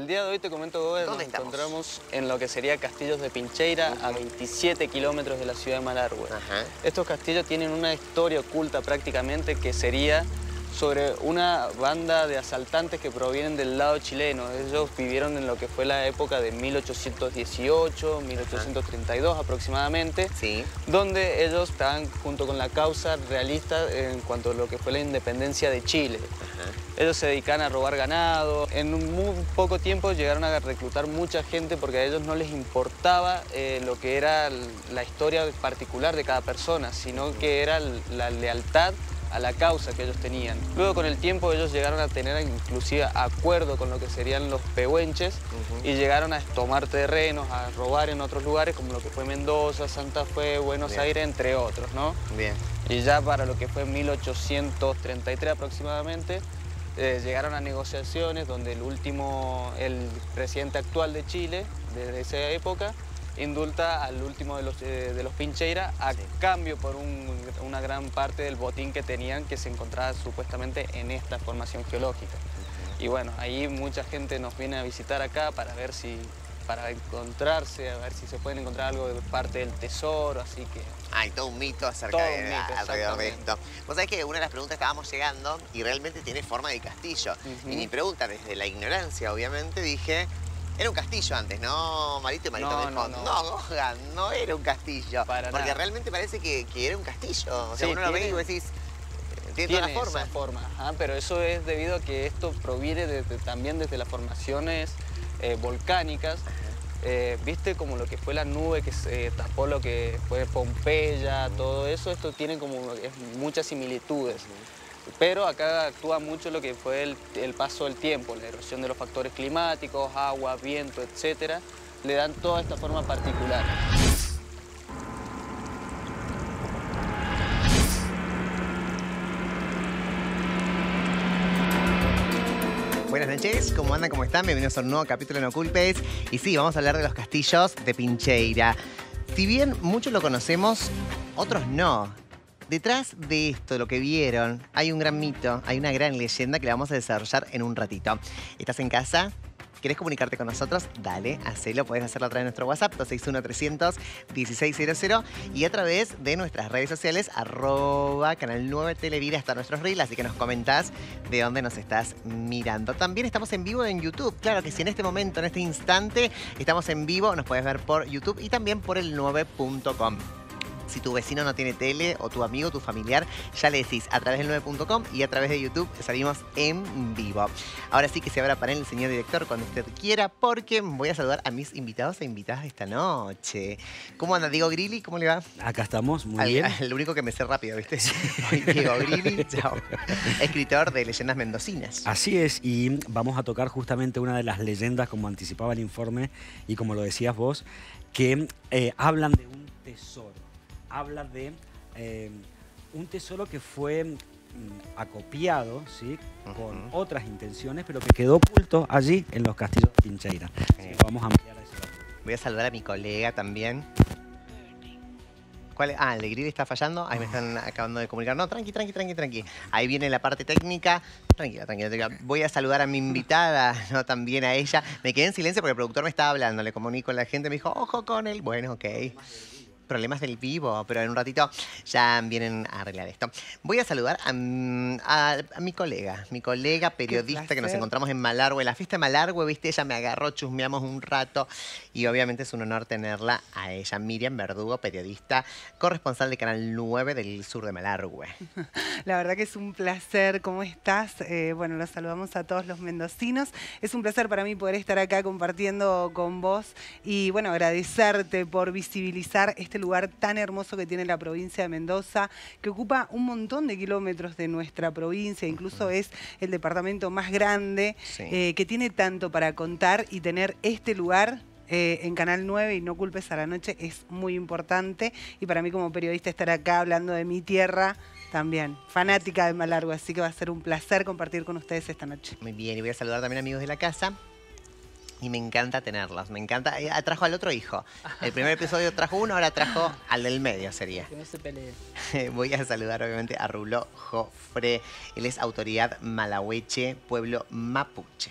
el día de hoy te comento, Gober, nos encontramos en lo que sería Castillos de Pincheira, a 27 kilómetros de la ciudad de Malargüe. Estos castillos tienen una historia oculta prácticamente que sería sobre una banda de asaltantes que provienen del lado chileno. Ellos vivieron en lo que fue la época de 1818, 1832 aproximadamente, donde ellos estaban junto con la causa realista en cuanto a lo que fue la independencia de Chile. Ellos se dedican a robar ganado. En muy poco tiempo llegaron a reclutar mucha gente porque a ellos no les importaba lo que era la historia particular de cada persona, sino que era la lealtad a la causa que ellos tenían. Luego con el tiempo ellos llegaron a tener inclusive acuerdo con lo que serían los pehuenches y llegaron a tomar terrenos, a robar en otros lugares como lo que fue Mendoza, Santa Fe, Buenos Aires, entre otros, ¿no? Y ya para lo que fue 1833 aproximadamente, llegaron a negociaciones donde el presidente actual de Chile, desde esa época, indulta al último de los Pincheira a cambio por una gran parte del botín que tenían, que se encontraba supuestamente en esta formación geológica. Y bueno, ahí mucha gente nos viene a visitar acá para ver para encontrarse, a ver si se pueden encontrar algo de parte del tesoro, así que... Hay todo un mito acerca alrededor de esto. Vos sabés que una de las preguntas estábamos llegando y realmente tiene forma de castillo. Y mi pregunta, desde la ignorancia, obviamente, dije... Era un castillo antes, ¿no, Marito y Marito del Fondo? No era un castillo. Porque realmente parece que era un castillo. O sea, uno lo ve y vos decís, tiene toda la forma. Esa forma. Pero eso es debido a que esto proviene también desde las formaciones volcánicas. ¿Viste como lo que fue la nube que se tapó lo que fue Pompeya, todo eso? Esto tiene como muchas similitudes. Pero acá actúa mucho lo que fue el paso del tiempo, la erosión de los factores climáticos, agua, viento, etc. Le dan toda esta forma particular. Buenas noches, ¿cómo andan? ¿Cómo están? Bienvenidos a un nuevo capítulo de No Culpes. Y sí, vamos a hablar de los castillos de Pincheira. Si bien muchos lo conocemos, otros no. Detrás de esto, lo que vieron, hay un gran mito, hay una gran leyenda que la vamos a desarrollar en un ratito. ¿Estás en casa? ¿Querés comunicarte con nosotros? Dale, hacelo. Podés hacerlo a través de nuestro WhatsApp, 261-300-1600, y a través de nuestras redes sociales, @Canal 9 Televida, hasta nuestros reels, así que nos comentás de dónde nos estás mirando. También estamos en vivo en YouTube. Claro que si en este momento, en este instante, estamos en vivo, nos puedes ver por YouTube y también por el9.com. Si tu vecino no tiene tele, o tu amigo, tu familiar, ya le decís a través del 9.com y a través de YouTube salimos en vivo. Ahora sí que se abra panel el señor director cuando usted quiera, porque voy a saludar a mis invitados e invitadas esta noche. ¿Cómo anda Diego Grilli? ¿Cómo le va? Acá estamos, muy bien. El único que me sé rápido, ¿viste? Diego Grilli, chao. Escritor de Leyendas Mendocinas. Así es, y vamos a tocar justamente una de las leyendas, como anticipaba el informe y como lo decías vos, que hablan de un tesoro. Habla de un tesoro que fue acopiado, ¿sí? Con otras intenciones, pero que quedó oculto allí en los castillos de Pincheira. Vamos a ampliar a ese lado. Voy a saludar a mi colega también. ¿Cuál es? El de Grilli está fallando. Ahí me están acabando de comunicar. No, tranqui. Ahí viene la parte técnica. Tranquila. Voy a saludar a mi invitada, ¿no? También a ella. Me quedé en silencio porque el productor me estaba hablando. Le comunico a la gente, me dijo, ojo con él. Bueno, ok. Problemas del vivo, pero en un ratito ya vienen a arreglar esto. Voy a saludar a mi colega periodista que nos encontramos en Malargüe, en la fiesta de Malargüe, ¿viste? Ella me agarró, chusmeamos un rato y obviamente es un honor tenerla a ella. Miriam Verdugo, periodista, corresponsal de Canal 9 del sur de Malargüe. La verdad que es un placer. ¿Cómo estás? Bueno, los saludamos a todos los mendocinos. Es un placer para mí poder estar acá compartiendo con vos y, bueno, agradecerte por visibilizar este lugar tan hermoso que tiene la provincia de Mendoza, que ocupa un montón de kilómetros de nuestra provincia, incluso es el departamento más grande, que tiene tanto para contar, y tener este lugar en Canal 9 y No Culpes a la Noche es muy importante, y para mí como periodista estar acá hablando de mi tierra también, fanática de Malargüe, así que va a ser un placer compartir con ustedes esta noche. Muy bien, y voy a saludar también a amigos de la casa. Y me encanta tenerlos, me encanta. Trajo al otro hijo. El primer episodio trajo uno, ahora trajo al del medio, sería. Que no se pelee. Voy a saludar obviamente a Rulo Jofre. Él es autoridad malahueche, pueblo mapuche.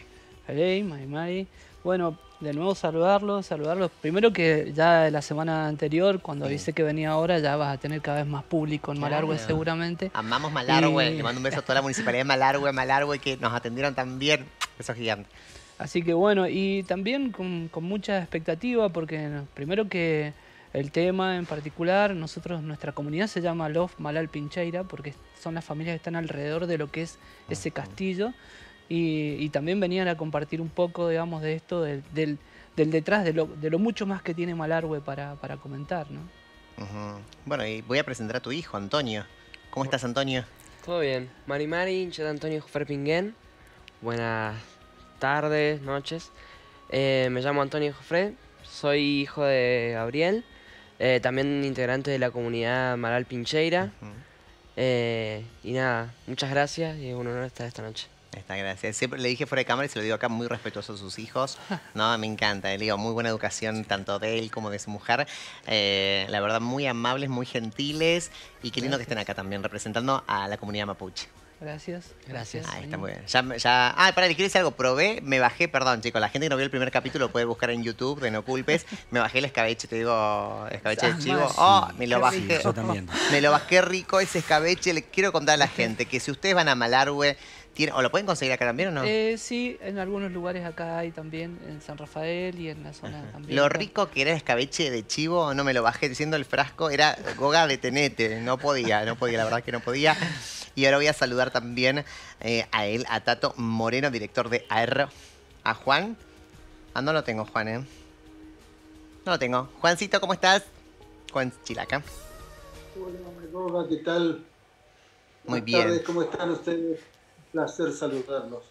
Hey, Mari. Bueno, de nuevo saludarlos. Primero que ya la semana anterior, cuando avisé que venía ahora, ya vas a tener cada vez más público en Malargüe seguramente. Amamos Malargüe, le mando un beso a toda la municipalidad de Malargüe, que nos atendieron tan bien. Beso gigante. Así que bueno, y también con mucha expectativa, porque primero que el tema en particular, nuestra comunidad se llama Love Malal Pincheira, porque son las familias que están alrededor de lo que es ese castillo. Y también venían a compartir un poco, digamos, de esto, del detrás, de lo mucho más que tiene Malargüe para comentar, ¿no? Bueno, y voy a presentar a tu hijo, Antonio. ¿Cómo estás, Antonio? Todo bien. Mari, hincha de Antonio Jofre-Pinguén. Buenas tardes, noches. Me llamo Antonio Jofre, soy hijo de Gabriel, también integrante de la comunidad Malal Pincheira. Y nada, muchas gracias y es un honor estar esta noche. Gracias. Siempre le dije fuera de cámara y se lo digo acá, muy respetuoso a sus hijos. No, me encanta. Le digo, muy buena educación tanto de él como de su mujer. La verdad, muy amables, muy gentiles. Y qué lindo que estén acá también, representando a la comunidad mapuche. Gracias. Ahí está muy bien. Pará, le quiero decir algo. Me bajé, perdón, chicos, la gente que no vio el primer capítulo puede buscar en YouTube, de No Culpes. Me bajé el escabeche, te digo, escabeche de chivo. Me lo bajé. Sí, yo también. Me lo bajé rico ese escabeche. Le quiero contar a la gente que si ustedes van a Malargüe, ¿o lo pueden conseguir acá también o no? Sí, en algunos lugares acá hay también, en San Rafael y en la zona también. Lo rico que era el escabeche de chivo, no me lo bajé diciendo el frasco, era goga de tenete, no podía, la verdad que no podía. Y ahora voy a saludar también a él, a Tato Moreno, director de AR. A Juan. No lo tengo, Juan, No lo tengo. Juancito, ¿cómo estás? Juan Chilaca. Hola, ¿qué tal? Muy Buenas bien. tardes, ¿cómo están ustedes? Placer saludarlos.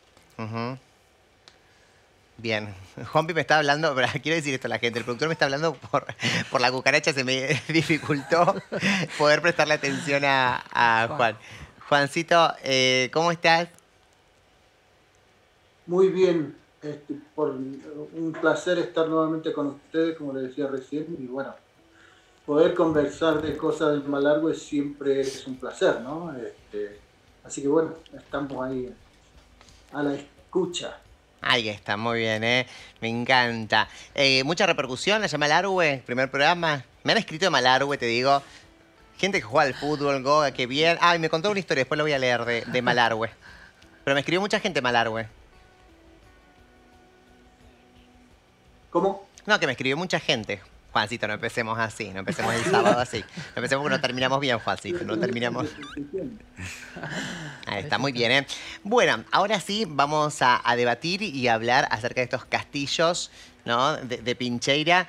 Bien. Juanpi me está hablando, pero quiero decir esto a la gente, el productor me está hablando por la cucaracha, se me dificultó poder prestarle atención a Juan. Juancito, ¿cómo estás? Muy bien, un placer estar nuevamente con ustedes, como les decía recién, y bueno, poder conversar de cosas del Malargüe siempre es un placer, ¿no? Así que bueno, estamos ahí a la escucha. Ahí está, muy bien, me encanta. Mucha repercusión, la llama Malargüe, primer programa. Me han escrito de Malargüe, te digo. Gente que juega al fútbol, Goga, qué bien. Y me contó una historia, después lo voy a leer de Malargüe. Pero me escribió mucha gente de Malargüe. ¿Cómo? No, que me escribió mucha gente. Juancito, no empecemos así, no empecemos el sábado así. No empecemos porque no terminamos bien, Juancito, no terminamos. Ahí está, muy bien, Bueno, ahora sí vamos a debatir y hablar acerca de estos castillos, ¿no? de Pincheira.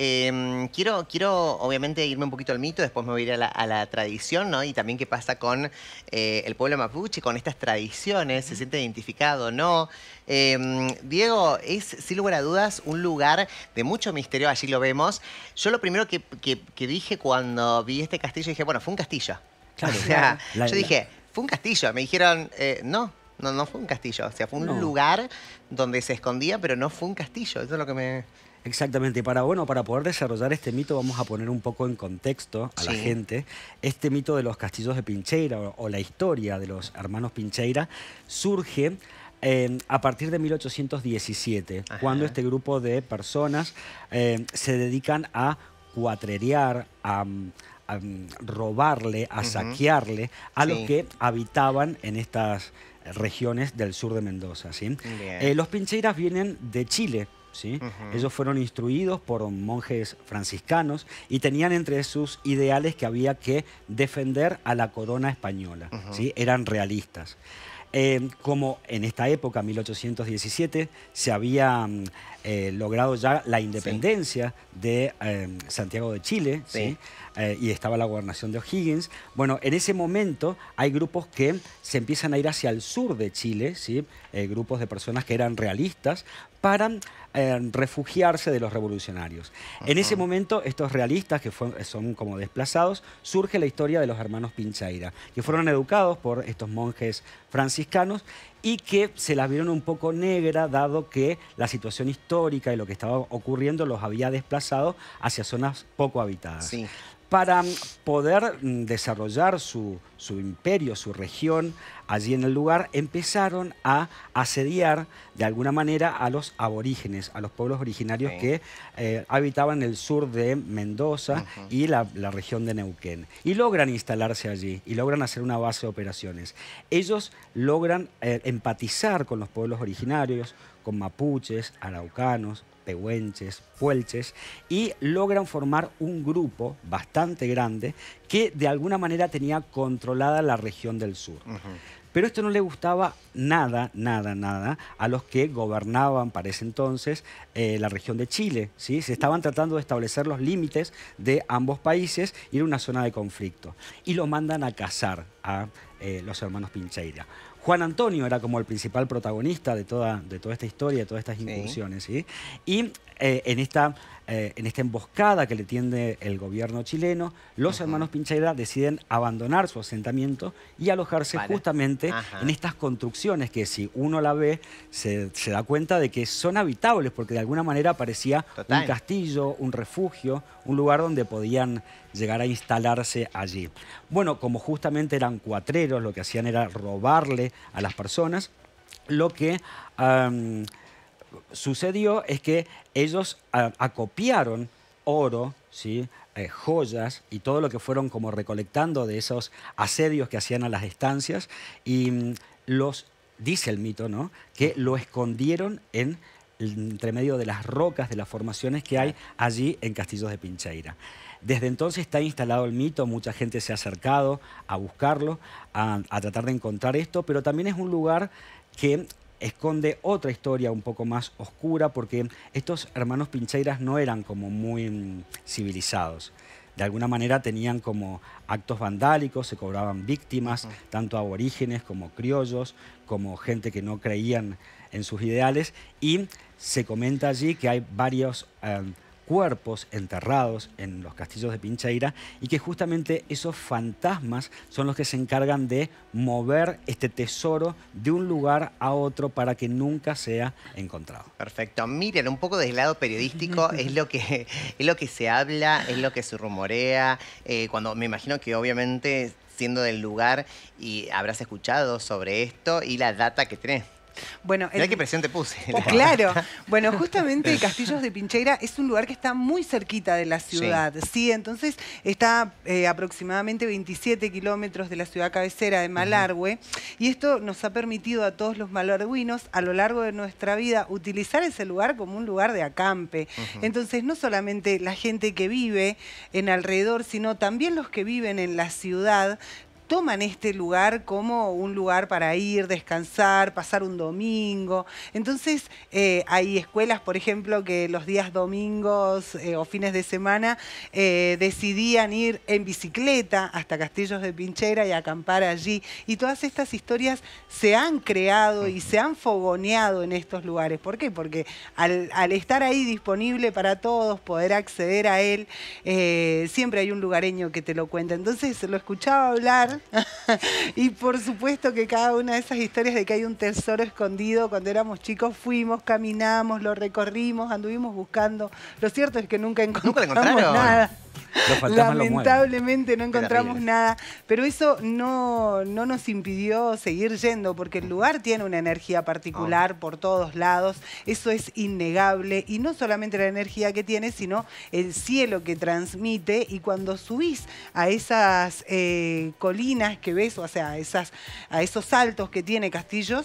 Quiero obviamente irme un poquito al mito, después me voy a ir a la tradición, ¿no? Y también qué pasa con el pueblo mapuche, con estas tradiciones, se siente identificado, ¿no? Diego, es sin lugar a dudas un lugar de mucho misterio, allí lo vemos. Yo lo primero que dije cuando vi este castillo, dije, bueno, fue un castillo. Claro, o sea, yo dije, fue un castillo. Me dijeron, no fue un castillo. O sea, fue un lugar donde se escondía, pero no fue un castillo. Eso es lo que me... Exactamente. Para poder desarrollar este mito vamos a poner un poco en contexto a la gente. Este mito de los castillos de Pincheira o la historia de los hermanos Pincheira surge a partir de 1817, cuando este grupo de personas se dedican a cuatrerear, a robarle, a saquearle a los que habitaban en estas regiones del sur de Mendoza. ¿Sí? Los Pincheiras vienen de Chile. ¿Sí? Ellos fueron instruidos por monjes franciscanos y tenían entre sus ideales que había que defender a la corona española. ¿Sí? Eran realistas. Como en esta época, 1817, se había logrado ya la independencia de Santiago de Chile, ¿sí? Y estaba la gobernación de O'Higgins. Bueno, en ese momento hay grupos que se empiezan a ir hacia el sur de Chile, ¿sí? Grupos de personas que eran realistas, para refugiarse de los revolucionarios. En ese momento, estos realistas, que son como desplazados, surge la historia de los hermanos Pincheira, que fueron educados por estos monjes franciscanos y que se las vieron un poco negra, dado que la situación histórica y lo que estaba ocurriendo los había desplazado hacia zonas poco habitadas. Para poder desarrollar su imperio, su región, allí en el lugar, empezaron a asediar de alguna manera a los aborígenes, a los pueblos originarios que habitaban el sur de Mendoza y la región de Neuquén. Y logran instalarse allí y logran hacer una base de operaciones. Ellos logran empatizar con los pueblos originarios, con mapuches, araucanos, pehuenches, puelches, y logran formar un grupo bastante grande que de alguna manera tenía controlada la región del sur. Pero esto no le gustaba nada a los que gobernaban para ese entonces la región de Chile, ¿sí? Se estaban tratando de establecer los límites de ambos países y era una zona de conflicto. Y lo mandan a cazar a los hermanos Pincheira. Juan Antonio era como el principal protagonista de toda esta historia, de todas estas incursiones, ¿sí? Y en esta emboscada que le tiende el gobierno chileno, los hermanos Pincheira deciden abandonar su asentamiento y alojarse justamente en estas construcciones que, si uno la ve, se da cuenta de que son habitables, porque de alguna manera parecía un castillo, un refugio, un lugar donde podían llegar a instalarse allí. Bueno, como justamente eran cuatreros, lo que hacían era robarle a las personas, lo que sucedió es que ellos acopiaron oro, ¿sí? Joyas y todo lo que fueron como recolectando de esos asedios que hacían a las estancias, y dice el mito, ¿no?, que lo escondieron entre medio de las rocas, de las formaciones que hay allí en Castillos de Pincheira. Desde entonces está instalado el mito, mucha gente se ha acercado a buscarlo, a tratar de encontrar esto, pero también es un lugar que esconde otra historia un poco más oscura, porque estos hermanos Pincheiras no eran como muy civilizados. De alguna manera tenían como actos vandálicos, se cobraban víctimas, tanto aborígenes como criollos, como gente que no creían en sus ideales, y se comenta allí que hay varios cuerpos enterrados en los castillos de Pincheira y que justamente esos fantasmas son los que se encargan de mover este tesoro de un lugar a otro para que nunca sea encontrado. Perfecto. Miren, un poco desde el lado periodístico es lo que se habla, es lo que se rumorea, cuando me imagino que obviamente siendo del lugar y habrás escuchado sobre esto y la data que tenés. Bueno, mirá qué presión te puse. Claro. Bueno, justamente Castillos de Pincheira es un lugar que está muy cerquita de la ciudad, ¿sí? Entonces está aproximadamente 27 kilómetros de la ciudad cabecera de Malargüe, y esto nos ha permitido a todos los malargüinos a lo largo de nuestra vida utilizar ese lugar como un lugar de acampe. Entonces no solamente la gente que vive en alrededor, sino también los que viven en la ciudad toman este lugar como un lugar para ir, descansar, pasar un domingo. Entonces hay escuelas, por ejemplo, que los días domingos o fines de semana decidían ir en bicicleta hasta Castillos de Pincheira y acampar allí. Y todas estas historias se han creado y se han fogoneado en estos lugares. ¿Por qué? Porque al estar ahí disponible para todos, poder acceder a él, siempre hay un lugareño que te lo cuenta. Entonces lo escuchaba hablar y por supuesto que cada una de esas historias de que hay un tesoro escondido, cuando éramos chicos fuimos, caminamos, lo recorrimos, anduvimos buscando. Lo cierto es que nunca encontramos nada. Lamentablemente no encontramos nada, pero eso no nos impidió seguir yendo, porque el lugar tiene una energía particular por todos lados, eso es innegable, y no solamente la energía que tiene, sino el cielo que transmite, y cuando subís a esas colinas que ves, o sea, a esos altos que tiene Castillos,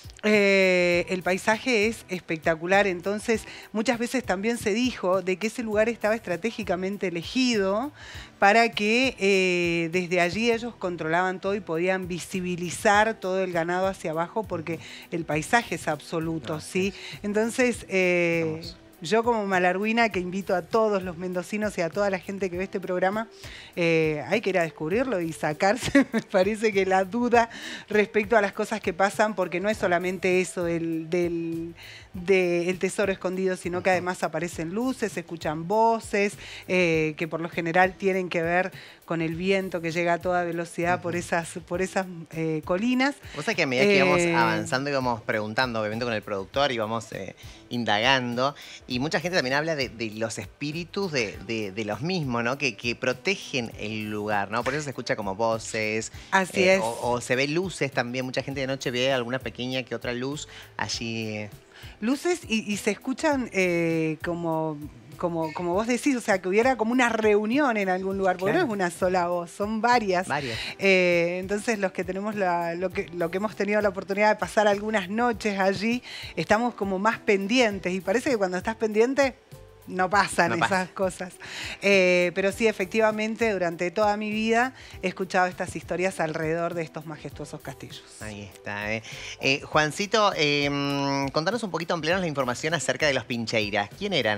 el paisaje es espectacular. Entonces muchas veces también se dijo de que ese lugar estaba estratégicamente elegido para que desde allí ellos controlaban todo y podían visibilizar todo el ganado hacia abajo, porque el paisaje es absoluto, ¿sí? Entonces yo como malargüina, que invito a todos los mendocinos y a toda la gente que ve este programa, hay que ir a descubrirlo y sacarse, me parece que la duda respecto a las cosas que pasan, porque no es solamente eso del tesoro escondido, sino que además aparecen luces, se escuchan voces, que por lo general tienen que ver con el viento que llega a toda velocidad por esas colinas. O sea que a medida que íbamos avanzando íbamos preguntando, obviamente con el productor, íbamos indagando, y mucha gente también habla de los espíritus de los mismos, ¿no? Que protegen el lugar, ¿no? Por eso se escucha como voces. Así es. O se ve luces también, mucha gente de noche ve alguna pequeña que otra luz allí. Luces y se escuchan como vos decís, o sea, que hubiera como una reunión en algún lugar, porque Claro. no es una sola voz, son varias. Entonces los que tenemos lo que hemos tenido la oportunidad de pasar algunas noches allí, estamos como más pendientes, y parece que cuando estás pendiente no pasan esas cosas. Pero sí, efectivamente, durante toda mi vida he escuchado estas historias alrededor de estos majestuosos castillos. Ahí está. Juancito, contanos un poquito, amplianos la información acerca de los Pincheiras. ¿Quién eran?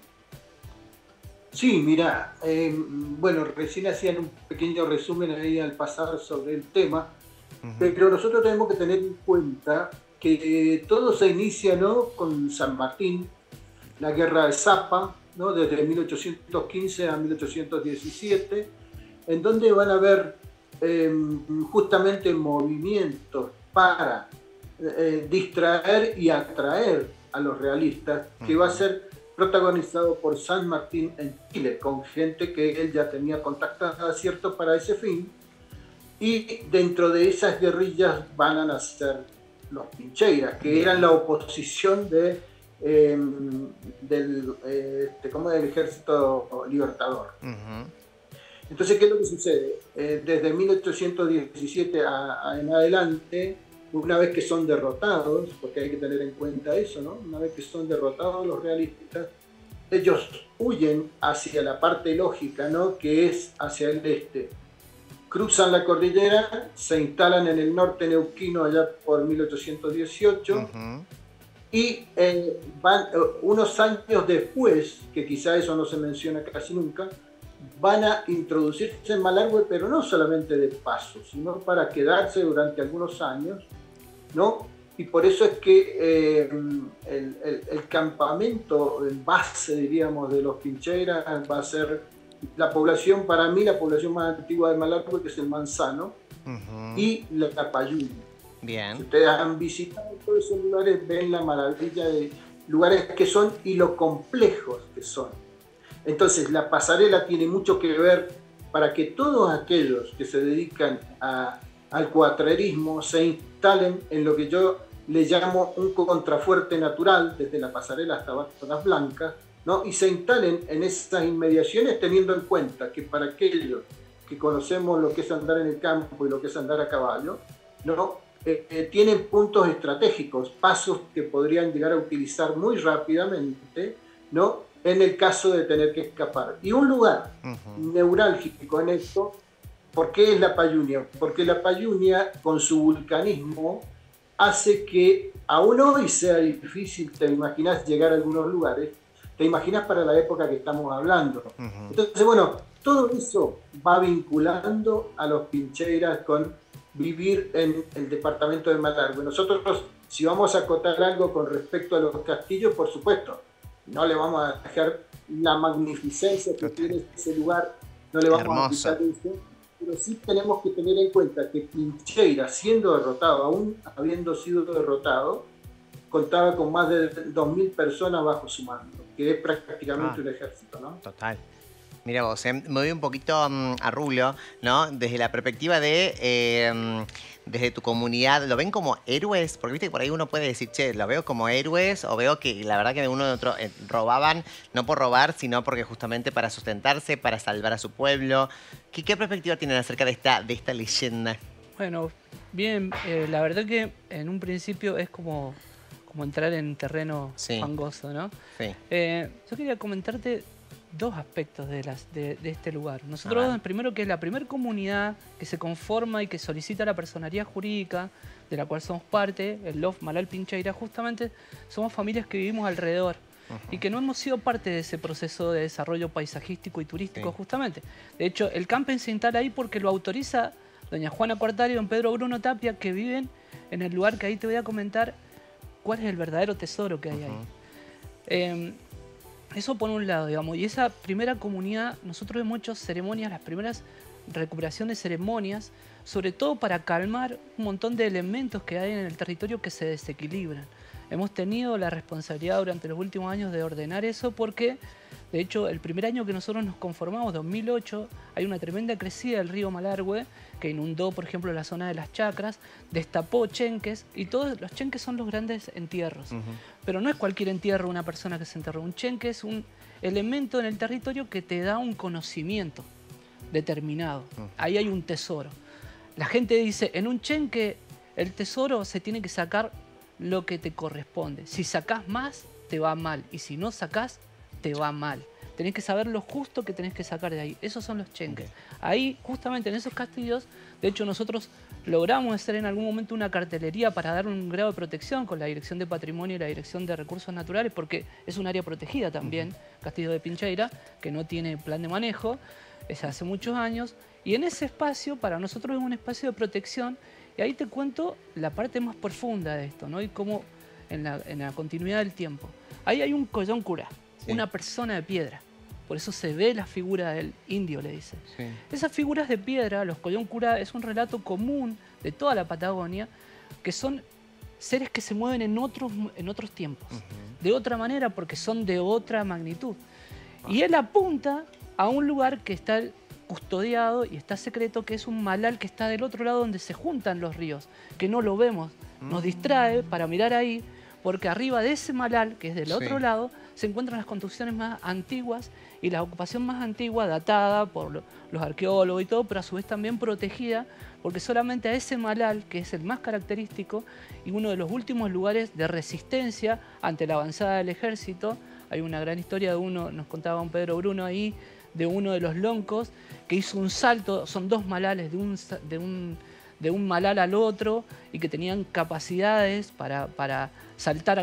Sí, mira, bueno, recién hacían un pequeño resumen ahí al pasar sobre el tema, pero nosotros tenemos que tener en cuenta que todo se inicia, ¿no?, con San Martín, la guerra de Zapa, ¿no?, desde 1815 a 1817, en donde van a haber justamente movimientos para distraer y atraer a los realistas, que va a ser protagonizado por San Martín en Chile, con gente que él ya tenía contactada, ¿cierto?, para ese fin. Y dentro de esas guerrillas van a nacer los Pincheiras, que eran la oposición del Ejército Libertador. Entonces, ¿qué es lo que sucede? Desde 1817 en adelante, una vez que son derrotados, porque hay que tener en cuenta eso, ¿no? Una vez que son derrotados los realistas, ellos huyen hacia la parte lógica, ¿no?, que es hacia el este. Cruzan la cordillera, se instalan en el norte neuquino allá por 1818, y van unos años después, que quizá eso no se menciona casi nunca, van a introducirse en Malargüe, pero no solamente de paso, sino para quedarse durante algunos años, ¿no? Y por eso es que el campamento en base, diríamos, de los Pincheiras va a ser la población, para mí, la población más antigua de Malargüe, que es el Manzano, y la Payún. Bien. Si ustedes han visitado todos esos lugares, ven la maravilla de lugares que son y lo complejos que son. Entonces, la pasarela tiene mucho que ver para que todos aquellos que se dedican al cuatrerismo se instalen en lo que yo le llamo un contrafuerte natural, desde la pasarela hasta Bastonas Blancas, ¿no? Y se instalen en esas inmediaciones, teniendo en cuenta que para aquellos que conocemos lo que es andar en el campo y lo que es andar a caballo, ¿no?, tienen puntos estratégicos, pasos que podrían llegar a utilizar muy rápidamente, ¿no?, en el caso de tener que escapar. Y un lugar neurálgico en esto, ¿por qué es la Payunia? Porque la Payunia, con su vulcanismo, hace que aún hoy sea difícil, te imaginas, llegar a algunos lugares, te imaginas para la época que estamos hablando. Entonces, bueno, todo eso va vinculando a los Pincheiras con vivir en el departamento de Malargüe. Nosotros, si vamos a acotar algo con respecto a los castillos, por supuesto, no le vamos a dejar la magnificencia que tiene ese lugar, no le vamos a quitar eso, pero sí tenemos que tener en cuenta que Pincheira, siendo derrotado, aún habiendo sido derrotado, contaba con más de 2.000 personas bajo su mando, que es prácticamente un ejército, ¿no? Total. Mira vos, me voy un poquito a Rulo, ¿no? Desde la perspectiva de, desde tu comunidad, ¿lo ven como héroes? Porque viste que por ahí uno puede decir, che, lo veo como héroes, o veo que la verdad que uno de otro robaban, no por robar, sino porque justamente para sustentarse, para salvar a su pueblo. ¿Qué perspectiva tienen acerca de esta leyenda? Bueno, bien, la verdad que en un principio es como entrar en terreno fangoso, ¿no? Sí. Yo quería comentarte dos aspectos de este lugar. Nosotros, primero, que es la primera comunidad que se conforma y que solicita la personería jurídica, de la cual somos parte, el LOF Malal Pincheira, justamente somos familias que vivimos alrededor y que no hemos sido parte de ese proceso de desarrollo paisajístico y turístico, justamente. De hecho, el camping se instala ahí porque lo autoriza doña Juana Cuartari y don Pedro Bruno Tapia, que viven en el lugar que ahí te voy a comentar cuál es el verdadero tesoro que hay ahí. Eso por un lado, digamos, y esa primera comunidad, nosotros hemos hecho ceremonias, las primeras recuperación de ceremonias, sobre todo para calmar un montón de elementos que hay en el territorio que se desequilibran. Hemos tenido la responsabilidad durante los últimos años de ordenar eso porque, de hecho, el primer año que nosotros nos conformamos, 2008, hay una tremenda crecida del río Malargüe que inundó, por ejemplo, la zona de las chacras, destapó chenques, y todos los chenques son los grandes entierros. Pero no es cualquier entierro una persona que se enterró. Un chenque es un elemento en el territorio que te da un conocimiento determinado. Ahí hay un tesoro. La gente dice, en un chenque el tesoro se tiene que sacar lo que te corresponde. Si sacás más, te va mal. Y si no sacás, te va mal. Tenés que saber lo justo que tenés que sacar de ahí. Esos son los chenques. Ahí, justamente en esos castillos, de hecho nosotros logramos hacer en algún momento una cartelería para dar un grado de protección con la Dirección de Patrimonio y la Dirección de Recursos Naturales, porque es un área protegida también, Castillo de Pincheira, que no tiene plan de manejo, es hace muchos años. Y en ese espacio, para nosotros es un espacio de protección, y ahí te cuento la parte más profunda de esto, ¿no? Y cómo en la continuidad del tiempo. Ahí hay un collón cura, una persona de piedra. Por eso se ve la figura del indio, le dice. Esas figuras de piedra, los collón cura, es un relato común de toda la Patagonia, que son seres que se mueven en otros tiempos. De otra manera, porque son de otra magnitud. Y él apunta a un lugar que está custodiado y está secreto, que es un malal que está del otro lado donde se juntan los ríos, que no lo vemos. Nos distrae para mirar ahí, porque arriba de ese malal, que es del otro lado, se encuentran las construcciones más antiguas y la ocupación más antigua, datada por los arqueólogos y todo, pero a su vez también protegida, porque solamente a ese malal, que es el más característico y uno de los últimos lugares de resistencia ante la avanzada del ejército, hay una gran historia de uno, nos contaba un Pedro Bruno ahí, de uno de los loncos, que hizo un salto, son dos malales, de un malal al otro, y que tenían capacidades para saltar a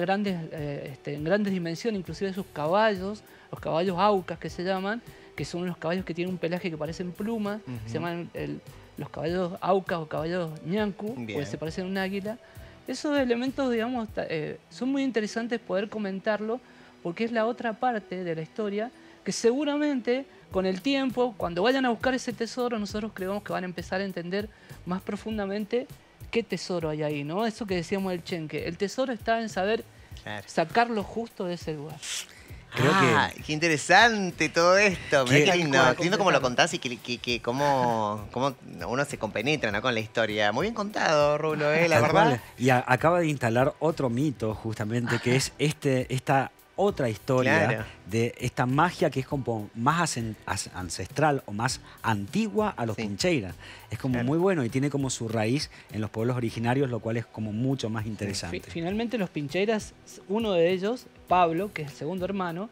en grandes dimensiones, inclusive sus caballos, los caballos aucas que se llaman, que son unos caballos que tienen un pelaje que parecen plumas, se llaman los caballos aucas o caballos ñancu, porque se parecen a un águila. Esos elementos, digamos, son muy interesantes poder comentarlo, porque es la otra parte de la historia que seguramente con el tiempo, cuando vayan a buscar ese tesoro, nosotros creemos que van a empezar a entender más profundamente qué tesoro hay ahí, ¿no? Eso que decíamos del chenque. El tesoro está en saber sacar lo justo de ese lugar. Creo que... qué interesante todo esto. Mirá qué lindo cómo lo contás y que cómo uno se compenetra, ¿no?, con la historia. Muy bien contado, Rulo, la verdad. Y acaba de instalar otro mito, justamente, que es esta otra historia de esta magia que es como más ancestral o más antigua a los Pincheira. Es como muy bueno y tiene como su raíz en los pueblos originarios, lo cual es como mucho más interesante. Finalmente los Pincheiras, uno de ellos, Pablo, que es el segundo hermano,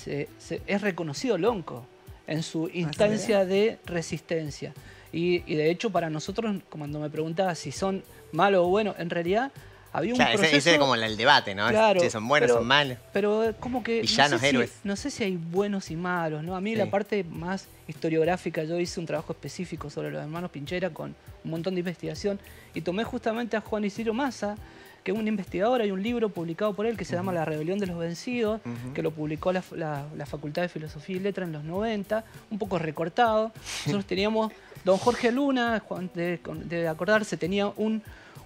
es reconocido lonco en su instancia de resistencia. Y de hecho para nosotros, cuando me preguntaba si son malos o buenos, en realidad había un proceso... Ese es como el debate, ¿no? Claro, si son buenos, son malos. Pero como que... Villanos, héroes. No sé si hay buenos y malos, ¿no? A mí la parte más historiográfica, yo hice un trabajo específico sobre los hermanos Pincheira con un montón de investigación y tomé justamente a Juan Isidro Massa, que es un investigador, hay un libro publicado por él que se llama La Rebelión de los Vencidos, que lo publicó la Facultad de Filosofía y Letras en los 90, un poco recortado. Nosotros teníamos don Jorge Luna, de acordarse, tenía un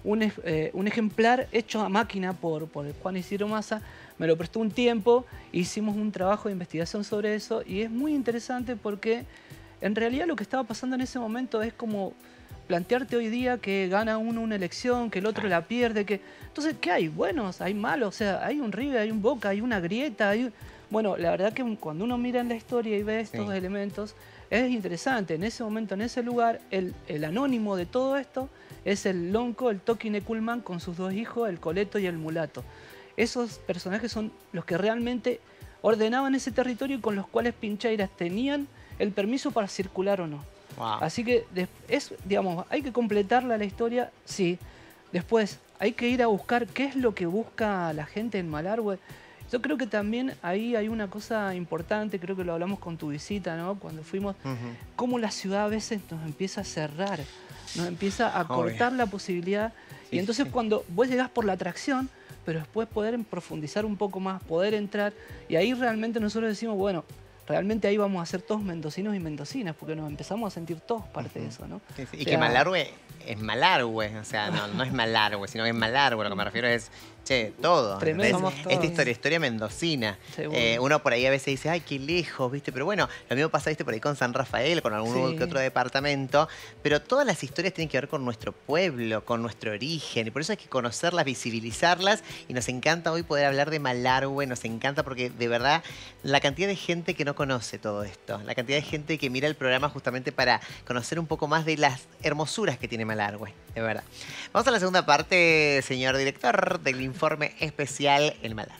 ejemplar hecho a máquina por Juan Isidro Massa, me lo prestó un tiempo, hicimos un trabajo de investigación sobre eso y es muy interesante porque en realidad lo que estaba pasando en ese momento es como plantearte hoy día que gana uno una elección, que el otro la pierde, entonces, ¿qué hay? Buenos, hay malos, o sea, hay un River, hay un Boca, hay una grieta, Bueno, la verdad que cuando uno mira en la historia y ve estos elementos, es interesante. En ese momento, en ese lugar, el anónimo de todo esto es el lonco, el Toqui Neculman, con sus dos hijos, el Coleto y el Mulato. Esos personajes son los que realmente ordenaban ese territorio y con los cuales Pincheiras tenían el permiso para circular o no. Así que, digamos, hay que completarla la historia, sí. Después, hay que ir a buscar qué es lo que busca la gente en Malargüe. Yo creo que también ahí hay una cosa importante, creo que lo hablamos con tu visita, ¿no? Cuando fuimos, cómo la ciudad a veces nos empieza a cerrar, nos empieza a cortar la posibilidad. Y entonces cuando vos llegás por la atracción, pero después poder profundizar un poco más, poder entrar, y ahí realmente nosotros decimos, bueno, realmente ahí vamos a ser todos mendocinos y mendocinas, porque nos empezamos a sentir todos parte de eso, ¿no? Sí, sí. Y que Malargüe es Malargüe, o sea, no es Malargüe, sino que es Malargüe, lo que me refiero es, che, todo. Esta historia mendocina. Uno por ahí a veces dice, ay, qué lejos, ¿viste? Pero bueno, lo mismo pasa, ¿viste? Por ahí con San Rafael, con algún que otro departamento, pero todas las historias tienen que ver con nuestro pueblo, con nuestro origen, y por eso hay que conocerlas, visibilizarlas, y nos encanta hoy poder hablar de Malargüe, nos encanta porque de verdad la cantidad de gente que no conoce todo esto, la cantidad de gente que mira el programa justamente para conocer un poco más de las hermosuras que tiene Malargüe, de verdad. Vamos a la segunda parte, señor director, del informe especial El Malargüe.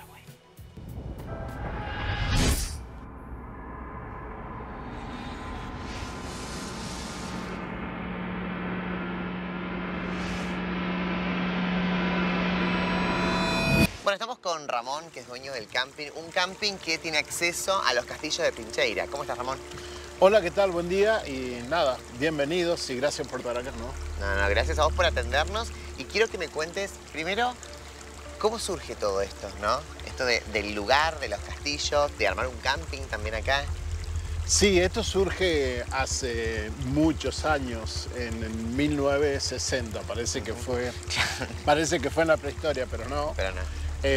Bueno, estamos con Ramón, que es dueño del camping. Un camping que tiene acceso a los castillos de Pincheira. ¿Cómo estás, Ramón? Hola, ¿qué tal? Buen día y nada, bienvenidos y gracias por estar acá, ¿no? No, gracias a vos por atendernos. Y quiero que me cuentes, primero, cómo surge todo esto, ¿no? Esto del lugar, de los castillos, de armar un camping también acá. Sí, esto surge hace muchos años, en 1960. Parece que fue en la prehistoria, pero no. Pero no.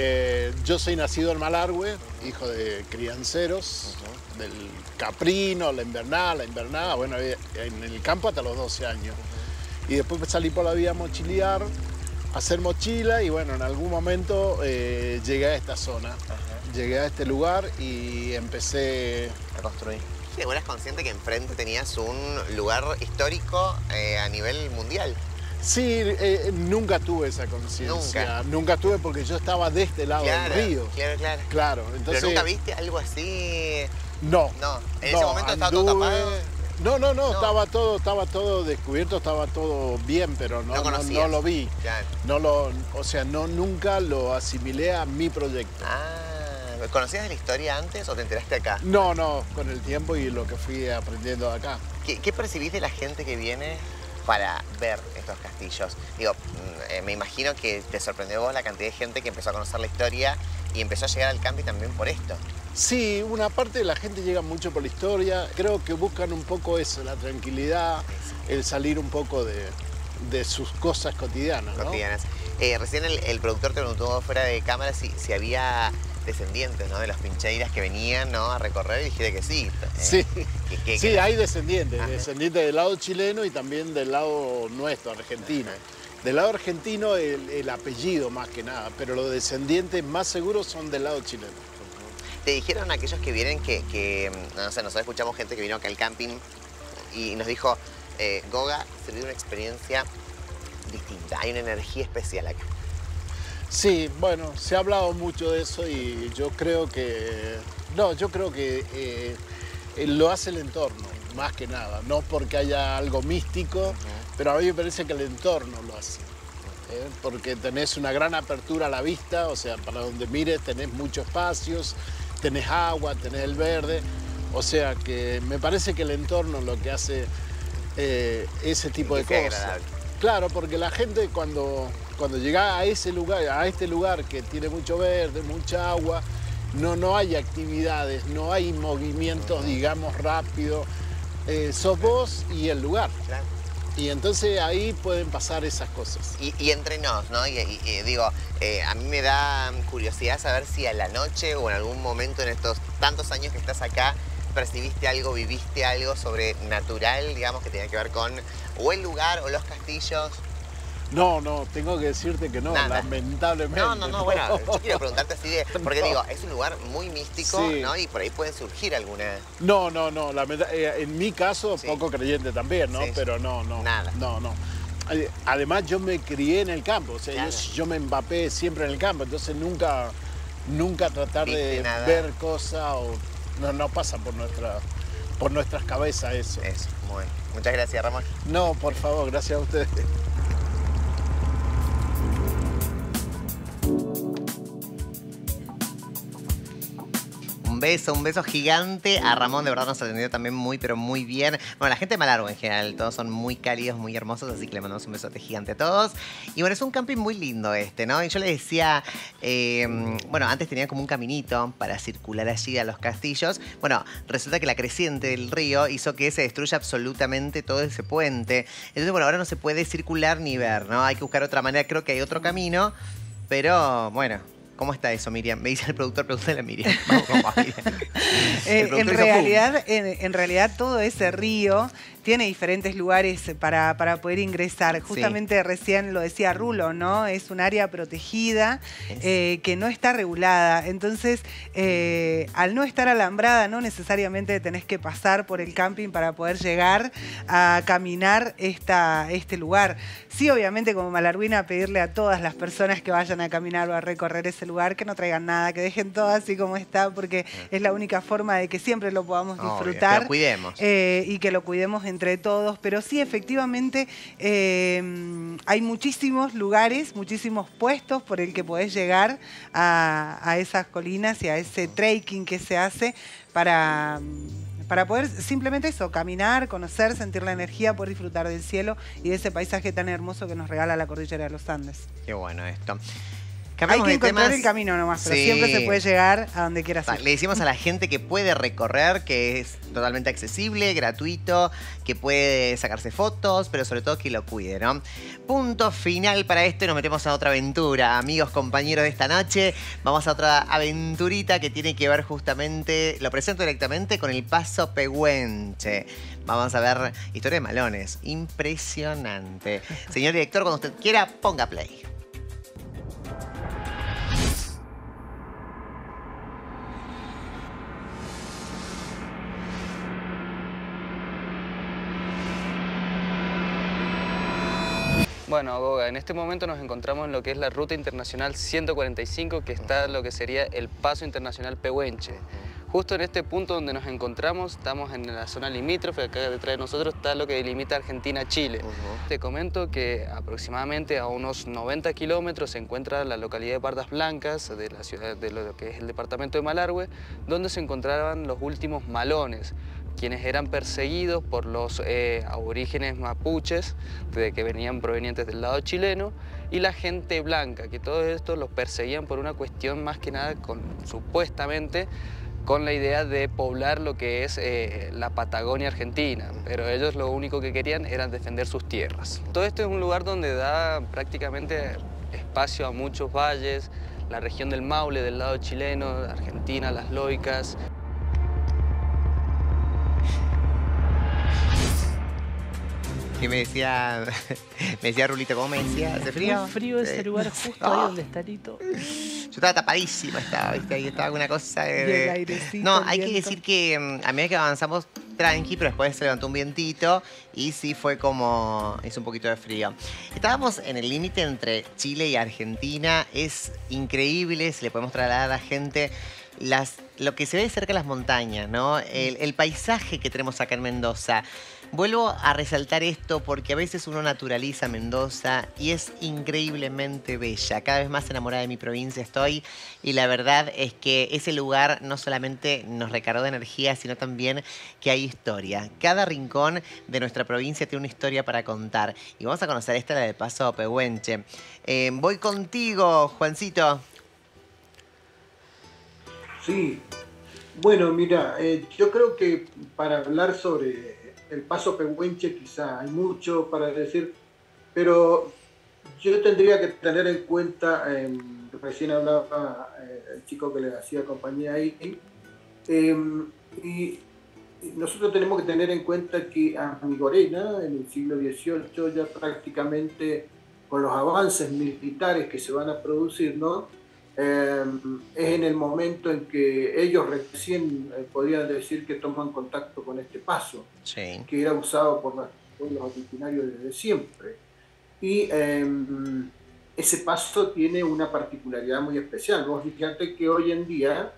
Yo soy nacido en Malargüe, hijo de crianceros, del caprino, la invernada, bueno, en el campo hasta los 12 años. Y después salí por la vía a mochilear, a hacer mochila y bueno, en algún momento llegué a esta zona. Llegué a este lugar y empecé a construir. Sí, vos eras consciente que enfrente tenías un lugar histórico a nivel mundial. Sí, nunca tuve esa conciencia. Nunca tuve porque yo estaba de este lado del río. Claro. Entonces, ¿pero nunca viste algo así? No. ¿En ese momento estaba todo tapado? No. Estaba todo descubierto, estaba todo bien, pero no lo vi. Claro. Nunca lo asimilé a mi proyecto. ¿Conocías de la historia antes o te enteraste acá? No, con el tiempo y lo que fui aprendiendo de acá. ¿Qué percibís de la gente que viene para ver estos castillos? Digo, me imagino que te sorprendió vos la cantidad de gente que empezó a conocer la historia y empezó a llegar al camping también por esto. Sí, una parte de la gente llega mucho por la historia. Creo que buscan un poco eso, la tranquilidad, el salir un poco de sus cosas cotidianas, ¿no? Recién el productor te preguntó fuera de cámara si había descendientes, ¿no?, de los Pincheiras que venían, ¿no?, a recorrer, y dijiste que sí. Sí, hay descendientes del lado chileno y también del lado nuestro, argentino. Del lado argentino el apellido más que nada, pero los descendientes más seguros son del lado chileno. Te dijeron aquellos que vienen que no sé, nosotros escuchamos gente que vino acá al camping y nos dijo, Goga, se vive una experiencia distinta, hay una energía especial acá. Sí, bueno, se ha hablado mucho de eso y yo creo que lo hace el entorno, más que nada. No porque haya algo místico, pero a mí me parece que el entorno lo hace. Porque tenés una gran apertura a la vista, o sea, para donde mires tenés muchos espacios, tenés agua, tenés el verde. O sea que me parece que el entorno es lo que hace ese tipo de cosas. Agradable. Claro, porque la gente cuando llega a ese lugar, a este lugar que tiene mucho verde, mucha agua, no hay actividades, no hay movimientos, digamos, rápidos. Sos vos y el lugar. Claro. Y entonces ahí pueden pasar esas cosas. Y entre nos, ¿no? Digo, a mí me da curiosidad saber si a la noche o en algún momento en estos tantos años que estás acá percibiste algo, viviste algo sobrenatural, digamos, que tenía que ver con o el lugar o los castillos. No, tengo que decirte que no, nada. Lamentablemente. No, bueno, yo quiero preguntarte así porque digo, es un lugar muy místico, sí, ¿no? Y por ahí puede surgir alguna... No, en mi caso, sí, poco creyente también, ¿no? Sí. Pero no. Nada. No. Además, yo me crié en el campo, o sea, claro, yo me empapé siempre en el campo, entonces nunca tratar de ver cosas o... No pasa por nuestras cabezas eso. Eso, muy bien. Muchas gracias, Ramón. No, por favor, gracias a ustedes. Un beso gigante. A Ramón de verdad nos atendió también muy, pero muy bien. Bueno, la gente de Malargüe en general, todos son muy cálidos, muy hermosos, así que le mandamos un besote gigante a todos. Y bueno, es un camping muy lindo ¿no? Y yo le decía, bueno, antes tenía como un caminito para circular allí a los castillos. Bueno, resulta que la creciente del río hizo que se destruya absolutamente todo ese puente. Entonces, bueno, ahora no se puede circular ni ver, ¿no? Hay que buscar otra manera, creo que hay otro camino, pero bueno. ¿Cómo está eso, Miriam? Me dice el productor, pregúntale a Miriam. Vamos, Miriam. En realidad todo ese río tiene diferentes lugares para poder ingresar. Justamente recién lo decía Rulo, ¿no? Es un área protegida que no está regulada. Entonces, al no estar alambrada, no necesariamente tenés que pasar por el camping para poder llegar a caminar este lugar. Sí, obviamente, como malarguina, pedirle a todas las personas que vayan a caminar o a recorrer ese lugar que no traigan nada, que dejen todo así como está, porque es la única forma de que siempre lo podamos disfrutar. Que lo cuidemos. Y que lo cuidemos entre todos. Pero sí, efectivamente, hay muchísimos lugares, muchísimos puestos por el que podés llegar a esas colinas y a ese trekking que se hace para poder simplemente eso, caminar, conocer, sentir la energía, poder disfrutar del cielo y de ese paisaje tan hermoso que nos regala la cordillera de los Andes. Qué bueno esto. Hay que encontrar el camino nomás, pero siempre se puede llegar a donde quieras ir. Le decimos a la gente que puede recorrer, que es totalmente accesible, gratuito, que puede sacarse fotos, pero sobre todo que lo cuide, ¿no? Punto final para esto y nos metemos a otra aventura. Amigos, compañeros de esta noche, vamos a otra aventurita que tiene que ver justamente, lo presento directamente, con el Paso Pehuenche. Vamos a ver historia de malones. Impresionante. Señor director, cuando usted quiera, ponga play. Bueno, Goga, en este momento nos encontramos en lo que es la Ruta Internacional 145, que está en lo que sería el Paso Internacional Pehuenche. Justo en este punto donde nos encontramos, estamos en la zona limítrofe, acá detrás de nosotros está lo que delimita Argentina-Chile. Te comento que aproximadamente a unos 90 kilómetros se encuentra la localidad de Pardas Blancas, de la ciudad de lo que es el departamento de Malargüe, donde se encontraban los últimos malones, quienes eran perseguidos por los aborígenes mapuches que venían provenientes del lado chileno, y la gente blanca, que todos estos los perseguían por una cuestión más que nada supuestamente con la idea de poblar lo que es la Patagonia Argentina, pero ellos lo único que querían era defender sus tierras. Todo esto es un lugar donde da prácticamente espacio a muchos valles, la región del Maule del lado chileno, Argentina, las Loicas. Que me decía Rulito, ¿cómo me decía? ¿Hace frío? Muy frío ese lugar justo ahí donde está Lito. Yo estaba tapadísimo, ¿viste? Ahí estaba alguna cosa el airecito, No, hay que decir que a medida que avanzamos tranqui, pero después se levantó un vientito y sí fue como... hizo un poquito de frío. Estábamos en el límite entre Chile y Argentina. Es increíble, se le podemos trasladar a la gente lo que se ve cerca de las montañas, ¿no? El paisaje que tenemos acá en Mendoza. Vuelvo a resaltar esto porque a veces uno naturaliza Mendoza y es increíblemente bella. Cada vez más enamorada de mi provincia estoy y la verdad es que ese lugar no solamente nos recargó de energía, sino también que hay historia. Cada rincón de nuestra provincia tiene una historia para contar. Y vamos a conocer esta, la del Paso Pehuenche. Voy contigo, Juancito. Sí. Bueno, mira, yo creo que para hablar sobre el Paso Pehuenche quizá hay mucho para decir, pero yo tendría que tener en cuenta, recién hablaba el chico que le hacía compañía ahí, y nosotros tenemos que tener en cuenta que Amigorena en el siglo XVIII ya prácticamente con los avances militares que se van a producir, ¿no? Es en el momento en que ellos recién podrían decir que toman contacto con este paso, sí, que era usado por los originarios desde siempre. Y ese paso tiene una particularidad muy especial. Vos fíjate que hoy en día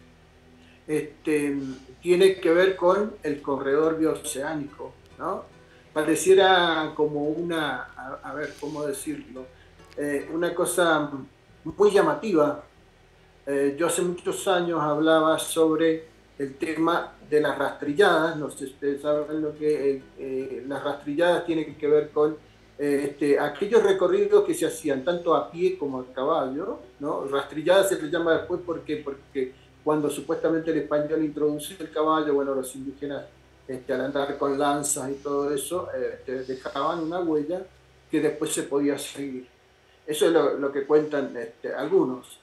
tiene que ver con el corredor bioceánico, ¿no? Pareciera como una, a ver, ¿cómo decirlo? Una cosa muy llamativa, yo hace muchos años hablaba sobre el tema de las rastrilladas. No sé si ustedes saben lo que las rastrilladas tienen que ver con aquellos recorridos que se hacían tanto a pie como a caballo, ¿no? Rastrilladas se les llama después porque cuando supuestamente el español introduce el caballo, bueno, los indígenas al andar con lanzas y todo eso, dejaban una huella que después se podía seguir. Eso es lo que cuentan algunos.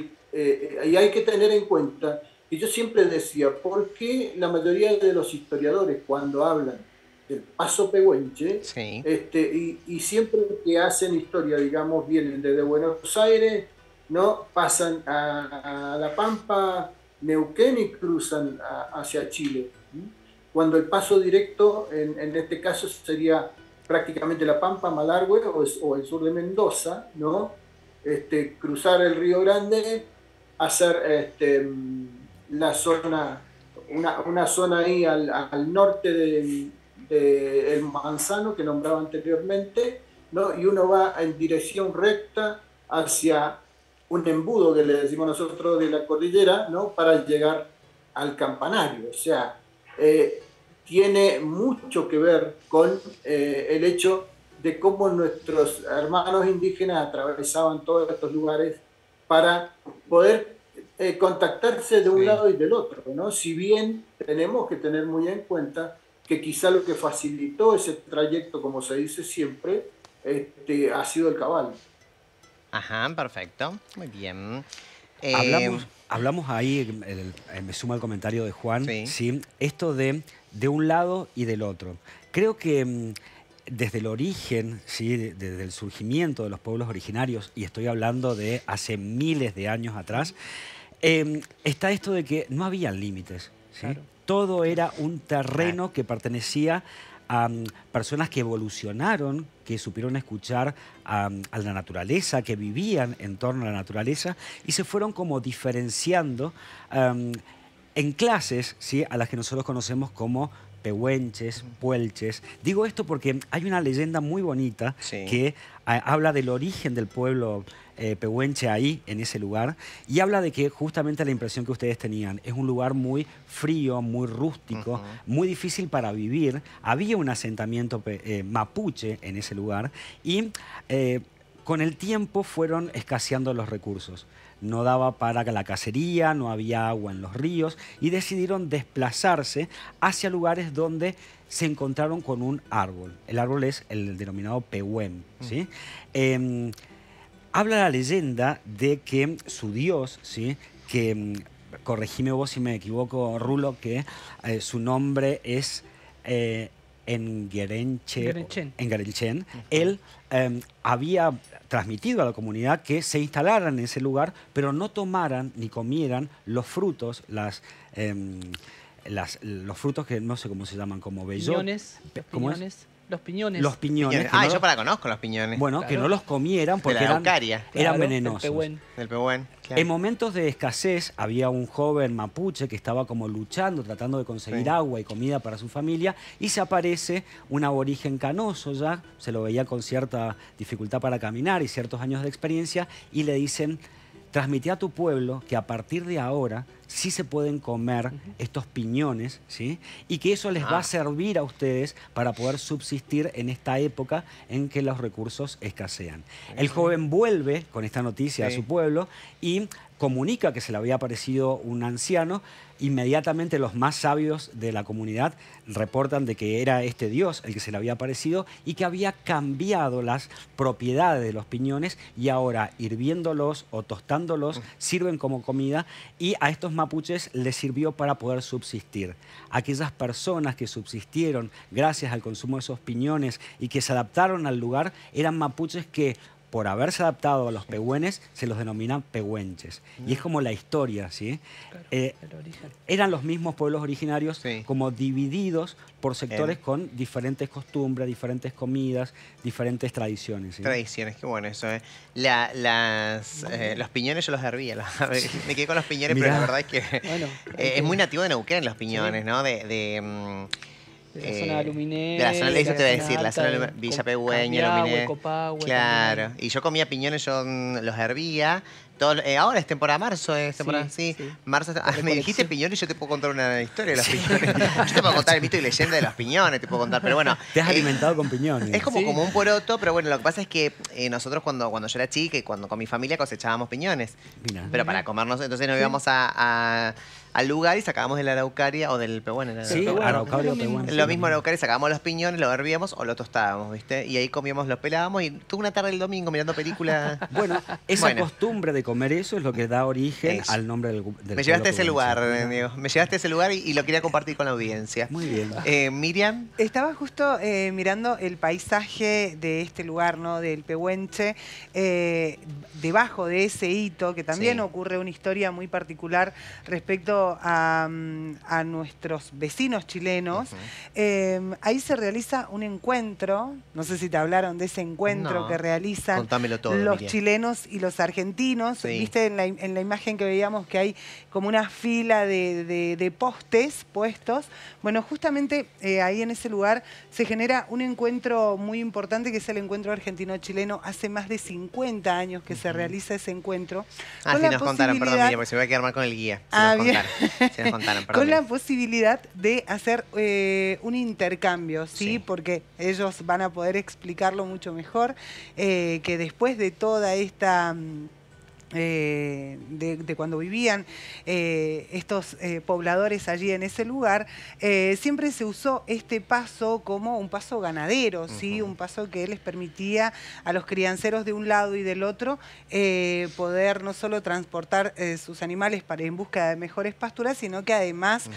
Y hay que tener en cuenta que yo siempre decía, ¿por qué la mayoría de los historiadores cuando hablan del paso Pehuenche, sí, y siempre que hacen historia, digamos, vienen desde Buenos Aires, ¿no? Pasan a La Pampa, Neuquén y cruzan hacia Chile? Cuando el paso directo, en este caso, sería prácticamente La Pampa, Malargüe o el sur de Mendoza, ¿no? Cruzar el Río Grande, hacer la zona, una zona ahí al norte de El Manzano que nombraba anteriormente, ¿no? Y uno va en dirección recta hacia un embudo que le decimos nosotros de la cordillera, ¿no? Para llegar al campanario. O sea, tiene mucho que ver con el hecho de cómo nuestros hermanos indígenas atravesaban todos estos lugares para poder contactarse de un lado y del otro, ¿no? Si bien tenemos que tener muy en cuenta que quizá lo que facilitó ese trayecto, como se dice siempre, ha sido el caballo. Ajá, perfecto. Muy bien. Hablamos ahí, me suma el comentario de Juan, ¿sí? Esto de un lado y del otro. Creo que desde el origen, ¿sí? Desde el surgimiento de los pueblos originarios, y estoy hablando de hace miles de años atrás, está esto de que no había límites, ¿sí? Claro. Todo era un terreno que pertenecía a personas que evolucionaron, que supieron escuchar a la naturaleza, que vivían en torno a la naturaleza y se fueron como diferenciando en clases, ¿sí? A las que nosotros conocemos como pehuenches, puelches. Digo esto porque hay una leyenda muy bonita que habla del origen del pueblo pehuenche ahí, en ese lugar, y habla de que justamente la impresión que ustedes tenían es un lugar muy frío, muy rústico, muy difícil para vivir. Había un asentamiento mapuche en ese lugar y con el tiempo fueron escaseando los recursos. No daba para la cacería, no había agua en los ríos y decidieron desplazarse hacia lugares donde se encontraron con un árbol. El árbol es el denominado pehuén, ¿sí? Habla la leyenda de que su dios, ¿sí? Que, corregime vos si me equivoco, Rulo, que su nombre es Engarenchen. Él había transmitido a la comunidad que se instalaran en ese lugar, pero no tomaran ni comieran los frutos, los frutos que no sé cómo se llaman, como bellones. Los piñones. Los piñones. Ah, yo conozco los piñones. Bueno, claro. Que no los comieran porque eran venenosos. Del pehuén. Claro. En momentos de escasez había un joven mapuche que estaba como luchando, tratando de conseguir agua y comida para su familia, y se aparece un aborigen canoso ya, se lo veía con cierta dificultad para caminar y ciertos años de experiencia, y le dicen: transmití a tu pueblo que a partir de ahora sí se pueden comer estos piñones, ¿sí? Y que eso les va a servir a ustedes para poder subsistir en esta época en que los recursos escasean. El joven vuelve con esta noticia a su pueblo y comunica que se le había aparecido un anciano. Inmediatamente los más sabios de la comunidad reportan de que era este dios el que se le había aparecido y que había cambiado las propiedades de los piñones y ahora hirviéndolos o tostándolos sirven como comida, y a estos mapuches les sirvió para poder subsistir. Aquellas personas que subsistieron gracias al consumo de esos piñones y que se adaptaron al lugar eran mapuches que, por haberse adaptado a los pehuenes, se los denominan pehuenches. Y es como la historia, ¿sí? Claro, el origen. Eran los mismos pueblos originarios como divididos por sectores con diferentes costumbres, diferentes comidas, diferentes tradiciones. ¿Sí? Tradiciones, qué bueno eso. Los piñones yo los hervía. Me quedé con los piñones, Mirá. Pero la verdad es que es muy nativo de Neuquén los piñones, ¿no? De la zona de Luminé. De la zona, eso te iba a decir, la zona de Villa Pehuen, Luminé. Copahue, claro, también. y yo comía piñones, yo los hervía, Ahora es temporada marzo, es temporada, sí. Marzo, me dijiste piñón y yo te puedo contar una historia de los piñones. Yo te puedo contar el mito y leyenda de los piñones, te puedo contar, pero bueno. Te has alimentado con piñones. Es como un poroto, pero bueno, lo que pasa es que nosotros cuando yo era chica y cuando con mi familia cosechábamos piñones. Pero para comernos, entonces nos íbamos al lugar y sacábamos de la araucaria o del pehuén. Sí, araucaria o pehuén. Lo mismo araucaria, sacábamos los piñones, lo hervíamos o lo tostábamos, ¿viste? Y ahí comíamos, los pelábamos y tuve una tarde el domingo mirando películas. Bueno, esa costumbre de comer eso es lo que da origen al nombre del Me llevaste a ese lugar, Diego. Me llevaste a ese lugar y lo quería compartir con la audiencia. Muy bien. Miriam. Estaba justo mirando el paisaje de este lugar, ¿no? Del Pehuenche. Debajo de ese hito, que también ocurre una historia muy particular respecto a nuestros vecinos chilenos. Ahí se realiza un encuentro, no sé si te hablaron de ese encuentro que realizan los chilenos y los argentinos. Viste en la imagen que veíamos que hay como una fila de postes puestos. Bueno, justamente ahí en ese lugar se genera un encuentro muy importante, que es el encuentro argentino-chileno. Hace más de 50 años que se realiza ese encuentro. Sí nos contaron, perdón, Miriam, porque se me va a quedar mal con el guía. Nos contaron, perdón. Con la posibilidad de hacer un intercambio, ¿sí? Porque ellos van a poder explicarlo mucho mejor, que después de toda esta... de cuando vivían estos pobladores allí en ese lugar, siempre se usó este paso como un paso ganadero, ¿sí? Un paso que les permitía a los crianceros de un lado y del otro poder no solo transportar sus animales en busca de mejores pasturas, sino que además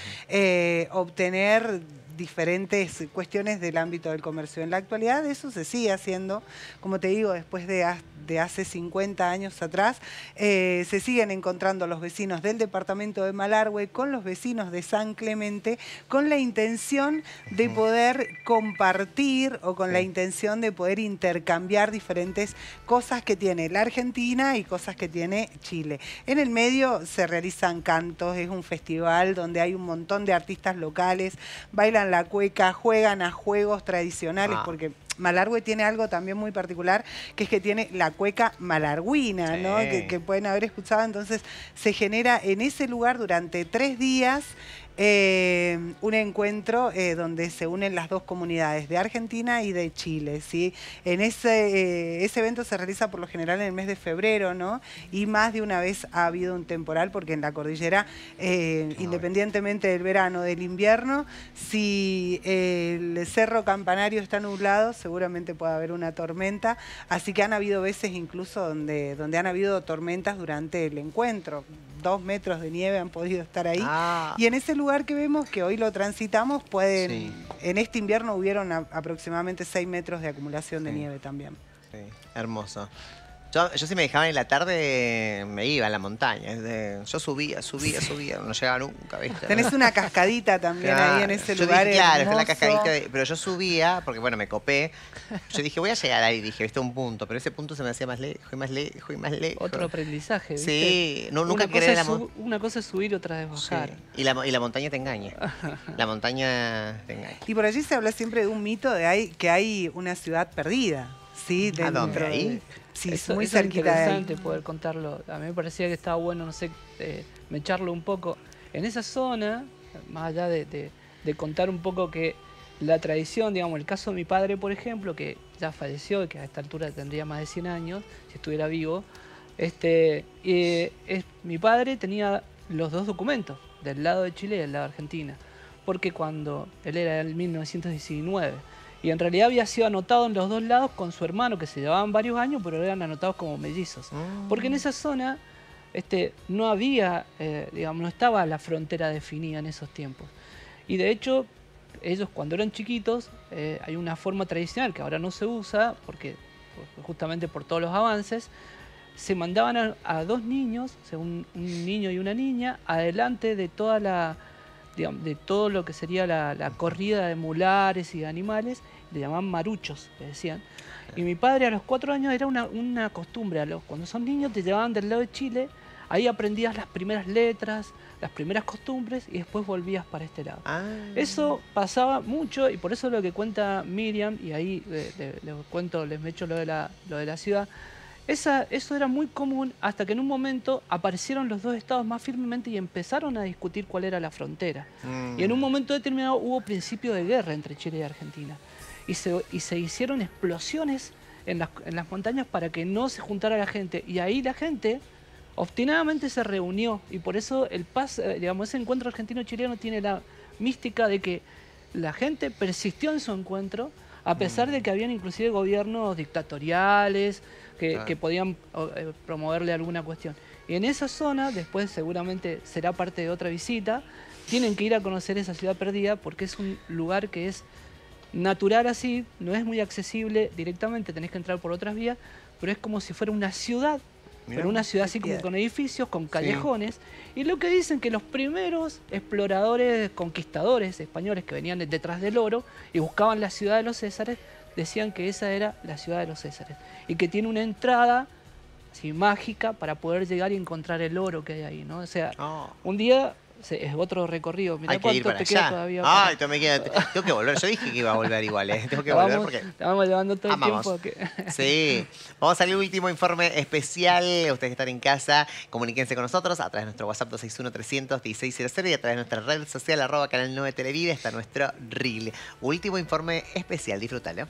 obtener diferentes cuestiones del ámbito del comercio. En la actualidad eso se sigue haciendo, como te digo, después de hace 50 años atrás, se siguen encontrando los vecinos del departamento de Malargüe con los vecinos de San Clemente con la intención de poder compartir o con la intención de poder intercambiar diferentes cosas que tiene la Argentina y cosas que tiene Chile. En el medio se realizan cantos, es un festival donde hay un montón de artistas locales, bailan la cueca, juegan a juegos tradicionales, porque Malargüe tiene algo también muy particular, que es que tiene la cueca malargüina, ¿no? Que pueden haber escuchado. Entonces se genera en ese lugar durante 3 días un encuentro donde se unen las dos comunidades de Argentina y de Chile, ¿sí? En ese evento se realiza por lo general en el mes de febrero, ¿no? Y más de una vez ha habido un temporal, porque en la cordillera, independientemente del verano o del invierno, si el Cerro Campanario está nublado, seguramente puede haber una tormenta. Así que han habido veces incluso donde han habido tormentas durante el encuentro. 2 metros de nieve han podido estar ahí. Y en ese lugar que vemos, que hoy lo transitamos, en este invierno hubieron aproximadamente 6 metros de acumulación de nieve también. Sí, hermoso. Yo si me dejaban en la tarde, me iba a la montaña. Yo subía, no llegaba nunca, ¿viste? Tenés una cascadita también ahí en ese lugar. Claro, fue la cascadita, pero yo subía, porque bueno, me copé. Yo dije, voy a llegar ahí, dije, viste, un punto, pero ese punto se me hacía más lejos y más lejos y más lejos. Otro aprendizaje, ¿viste? Sí, nunca quería una cosa es subir, otra es bajar. Sí. Y la montaña te engaña. La montaña te engaña. Y por allí se habla siempre de un mito de que hay una ciudad perdida, ¿sí? ¿A dónde? ¿Ahí? Sí, eso, muy eso cerquita es de ahí. interesante poder contarlo. A mí me parecía que estaba bueno, no sé, mecharlo un poco. En esa zona, más allá de contar un poco que la tradición, digamos, el caso de mi padre, por ejemplo, que ya falleció y que a esta altura tendría más de 100 años, si estuviera vivo, mi padre tenía los 2 documentos, del lado de Chile y del lado de Argentina, porque cuando él era en 1919, y en realidad había sido anotado en los 2 lados con su hermano, que se llevaban varios años, pero eran anotados como mellizos. Porque en esa zona no había, digamos, no estaba la frontera definida en esos tiempos. Y de hecho, ellos cuando eran chiquitos, hay una forma tradicional que ahora no se usa, porque justamente por todos los avances, se mandaban a 2 niños, un niño y una niña, adelante de toda de todo lo que sería la corrida de mulares y de animales, le llamaban maruchos, le decían. Y mi padre a los 4 años era una costumbre, cuando son niños te llevaban del lado de Chile, ahí aprendías las primeras letras, las primeras costumbres y después volvías para este lado. Eso pasaba mucho y por eso lo que cuenta Miriam, y ahí les mecho lo de la ciudad, Eso era muy común hasta que en un momento aparecieron los dos estados más firmemente y empezaron a discutir cuál era la frontera. Y en un momento determinado hubo principio de guerra entre Chile y Argentina. Y se hicieron explosiones en las montañas para que no se juntara la gente. Y ahí la gente obstinadamente se reunió. Y por eso ese encuentro argentino-chileno tiene la mística de que la gente persistió en su encuentro, a pesar de que habían inclusive gobiernos dictatoriales que podían promoverle alguna cuestión. Y en esa zona, después seguramente será parte de otra visita, tienen que ir a conocer esa ciudad perdida porque es un lugar que es natural así, no es muy accesible directamente, tenés que entrar por otras vías, pero es como si fuera una ciudad, pero una ciudad así como con edificios, con callejones. Y lo que dicen que los primeros exploradores, conquistadores españoles que venían detrás del oro y buscaban la ciudad de los Césares, decían que esa era la ciudad de los Césares y que tiene una entrada así mágica para poder llegar y encontrar el oro que hay ahí, ¿no? O sea, un día es otro recorrido. Mirá hay que ir para allá. Todavía. Ay, tengo que volver. Yo dije que iba a volver igual, ¿eh? Tengo que volver porque... Te vamos llevando todo el tiempo. Sí. Vamos al último informe especial. Ustedes que están en casa, comuníquense con nosotros a través de nuestro WhatsApp 261-300-1600 y a través de nuestra red social @Canal 9 Televida. Está nuestro reel. Último informe especial. Disfrútalo.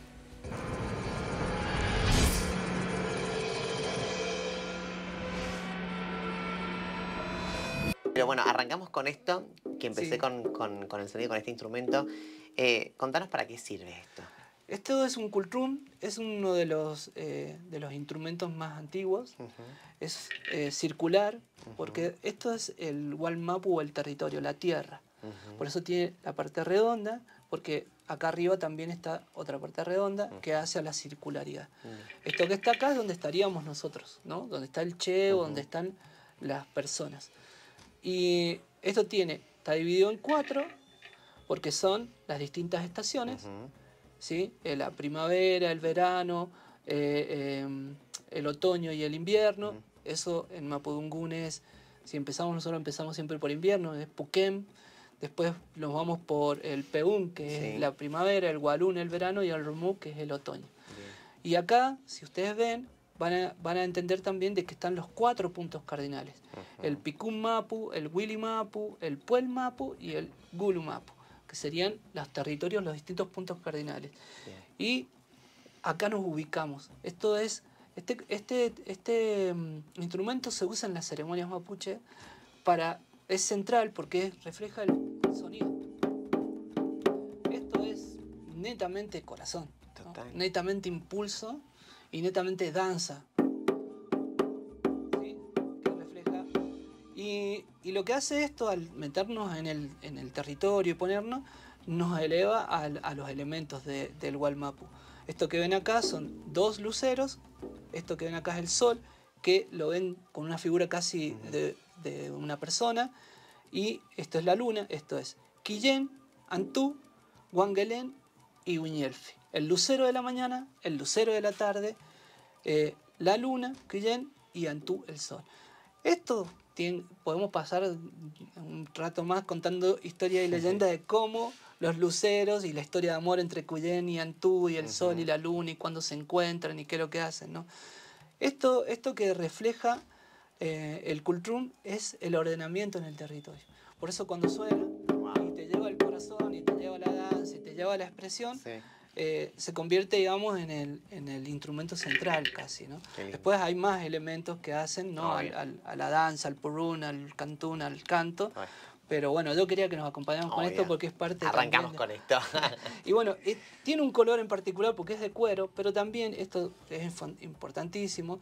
Pero bueno, arrancamos con esto, que empecé con el sonido, con este instrumento. Contanos para qué sirve esto. Esto es un kultrum, es uno de los instrumentos más antiguos. Es circular, porque esto es el Wallmapu o el territorio, la tierra. Por eso tiene la parte redonda, porque acá arriba también está otra parte redonda que hace a la circularidad. Esto que está acá es donde estaríamos nosotros, ¿no? Donde está el Che o donde están las personas. Y esto está dividido en 4 porque son las distintas estaciones, ¿sí? La primavera, el verano, el otoño y el invierno. Eso en Mapudungún es, nosotros empezamos siempre por invierno, es Puquem. Después nos vamos por el Peún, que es la primavera, el Walún, el verano, y el Rumú, que es el otoño. Y acá, si ustedes ven, van a entender también de que están los 4 puntos cardinales. El Picún Mapu, el Willy Mapu, el Puel Mapu y el Gulu Mapu, que serían los territorios, los distintos puntos cardinales. Y acá nos ubicamos. Esto es, este instrumento se usa en las ceremonias mapuche es central porque refleja el sonido. Esto es netamente corazón, ¿no? Netamente impulso y netamente danza, ¿sí? Que refleja. Y lo que hace esto al meternos en el territorio y ponernos, nos eleva a los elementos del Wallmapu. Esto que ven acá son 2 luceros, esto que ven acá es el sol, que lo ven con una figura casi de una persona, y esto es la luna, esto es Quillén, Antú, Wangelén y Uñelfi. El lucero de la mañana, el lucero de la tarde, la luna, Quillén, y Antú, el sol. Esto podemos pasar un rato más contando historia y leyenda de cómo los luceros y la historia de amor entre Quillén y Antú y el sol y la luna y cuándo se encuentran y qué es lo que hacen, ¿no? Esto que refleja el kultrum es el ordenamiento en el territorio. Por eso cuando suena y te lleva el corazón y te lleva la danza y te lleva la expresión, se convierte, digamos, en el instrumento central casi, ¿no? Después hay más elementos que hacen, ¿no? A la danza, al purún, al cantún, al canto. Pero bueno, yo quería que nos acompañáramos con esto porque es parte... Arrancamos con esto. Y bueno, tiene un color en particular porque es de cuero, pero también, esto es importantísimo,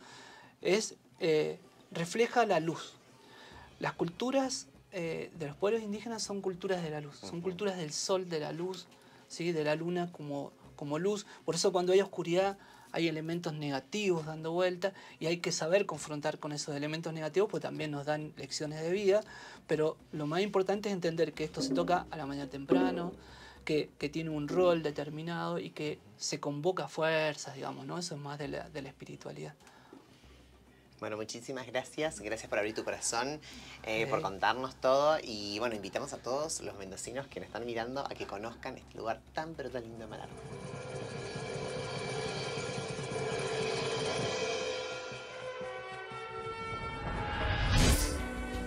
refleja la luz. Las culturas de los pueblos indígenas son culturas de la luz, son culturas del sol, de la luz, ¿sí? De la luna como luz. Por eso cuando hay oscuridad hay elementos negativos dando vuelta y hay que saber confrontar con esos elementos negativos, pues también nos dan lecciones de vida. Pero lo más importante es entender que esto se toca a la mañana temprano, que tiene un rol determinado y que se convoca fuerzas, digamos, ¿no? Eso es más de la espiritualidad. Bueno, muchísimas gracias. Gracias por abrir tu corazón, por contarnos todo. Y bueno, invitamos a todos los mendocinos que nos están mirando a que conozcan este lugar tan pero tan lindo de Malargüe.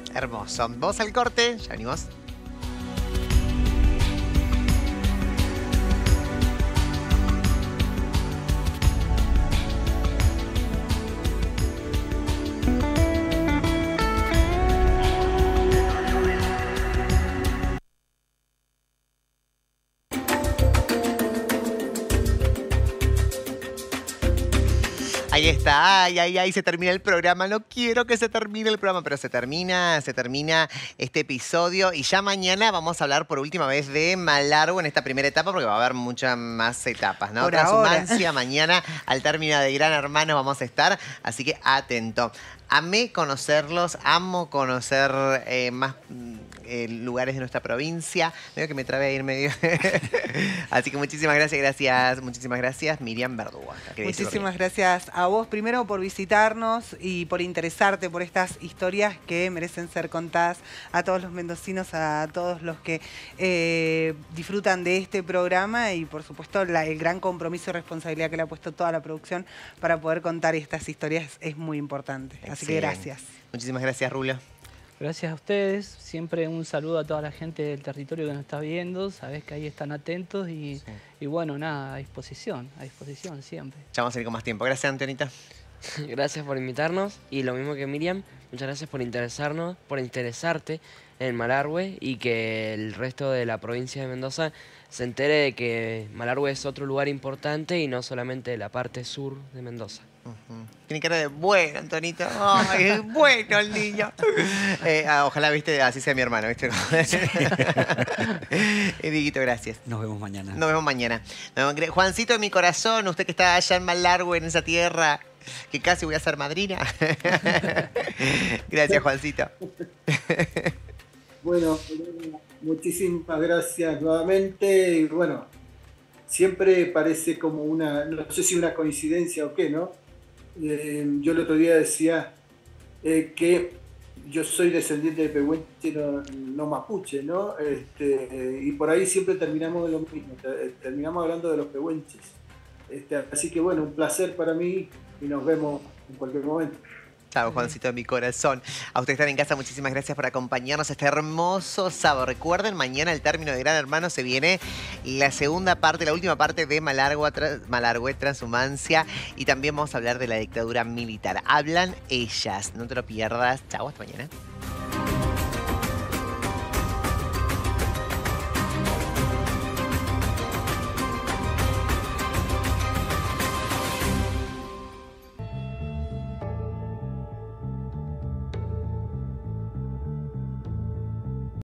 Hermoso. Vamos al corte, ya venimos. Ahí está, ay, se termina el programa. No quiero que se termine el programa, pero se termina este episodio. Y ya mañana vamos a hablar por última vez de Malargüe en esta primera etapa, porque va a haber muchas más etapas, ¿no? Transhumancia, mañana al término de Gran Hermano vamos a estar, así que atento. Amé conocerlos, amo conocer más lugares de nuestra provincia. Veo que me trabé a ir medio. Así que muchísimas gracias, Miriam Verdugo. Muchísimas gracias a vos primero por visitarnos y por interesarte por estas historias que merecen ser contadas a todos los mendocinos, a todos los que disfrutan de este programa y por supuesto el gran compromiso y responsabilidad que le ha puesto toda la producción para poder contar estas historias es muy importante. Así que gracias. Muchísimas gracias, Rulo. Gracias a ustedes. Siempre un saludo a toda la gente del territorio que nos está viendo. Sabés que ahí están atentos y bueno, nada, a disposición siempre. Ya vamos a ir con más tiempo. Gracias, Antonita. Gracias por invitarnos y lo mismo que Miriam, muchas gracias por interesarte en Malargüe y que el resto de la provincia de Mendoza se entere de que Malargüe es otro lugar importante y no solamente la parte sur de Mendoza. Tiene cara de bueno, Antonito. Ay, es bueno el niño. Ojalá, viste, así sea mi hermano, ¿viste? Dieguito, gracias. Nos vemos mañana. Nos vemos mañana. Juancito de mi corazón, usted que está allá en Malargüe, en esa tierra, que casi voy a ser madrina. Gracias, Juancito. Bueno, muchísimas gracias nuevamente. Y bueno, siempre parece como no sé si una coincidencia o qué, ¿no? Yo el otro día decía que yo soy descendiente de pehuenche, no mapuche, ¿no? Y por ahí siempre terminamos de lo mismo, terminamos hablando de los pehuenches. Así que bueno, un placer para mí y nos vemos en cualquier momento. Chao, Juancito de mi corazón. A ustedes que están en casa, muchísimas gracias por acompañarnos este hermoso sábado. Recuerden, mañana al término de Gran Hermano se viene la última parte de Malargüe, Transhumancia. Y también vamos a hablar de la dictadura militar. Hablan ellas. No te lo pierdas. Chao, hasta mañana.